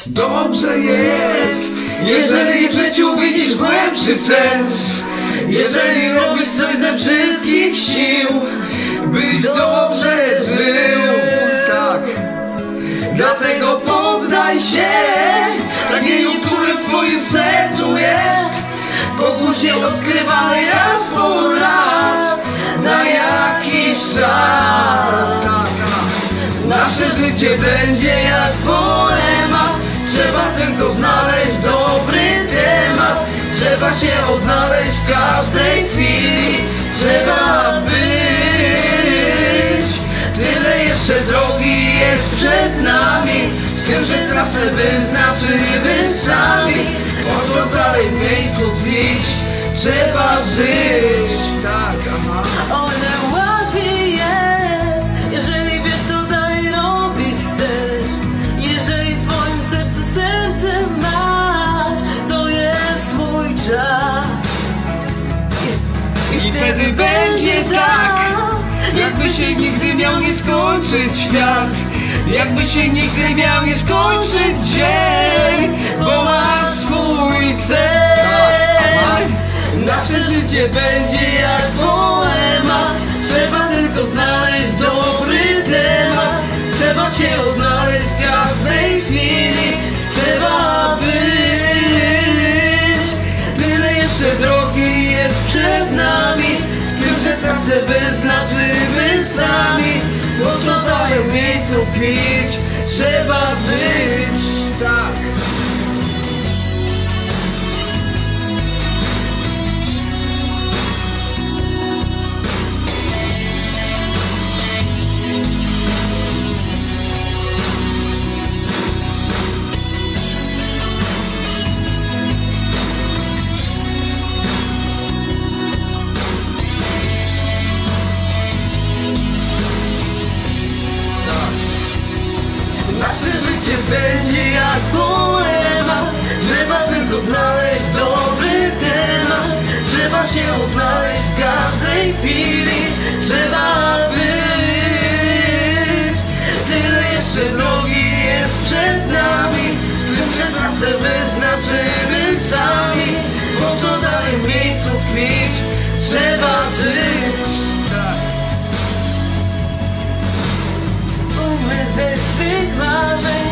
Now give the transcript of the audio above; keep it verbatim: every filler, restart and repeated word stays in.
Dobrze jest, jeżeli w życiu widzisz głębszy sens, jeżeli robisz coś ze wszystkich sił, byś dobrze żył. Tak. Dlatego poddaj się pragnieniu, które w twoim sercu jest, pokusie odkrywanej raz po raz na jakiś czas. Nasze życie będzie jak poema, trzeba tylko znaleźć dobry temat. Trzeba się odnaleźć w każdej chwili, trzeba być. Tyle jeszcze drogi jest przed nami, z tym, że trasę wyznaczymy sami. Po co dalej w miejscu tkwić, trzeba żyć. Tak, aha. O ile łatwiej jest, jeżeli wiesz, co dalej robić chcesz. Jeżeli w swoim sercu serce masz, to jest twój czas. I wtedy będzie tak, jakby się nigdy miał nie skończyć świat, jakby się nigdy miał nie skończyć dzień, bo masz swój cel. Nasze życie będzie jak poema, trzeba tylko znaleźć dobry temat. Trzeba się odnaleźć w każdej chwili, trzeba być. Tyle jeszcze drogi jest przed nami, z tym, że trasę wyznaczymy sami. Po co dalej w miejscu tkwić, trzeba żyć. Tak. Nasze życie będzie jak poema, trzeba tylko znaleźć dobry temat. Trzeba się odnaleźć w każdej chwili, trzeba być. Tyle jeszcze drogi jest przed nami, z tym, że trasę wyznaczymy sami. Po co dalej w miejscu tkwić, trzeba żyć. Ze swych marzeń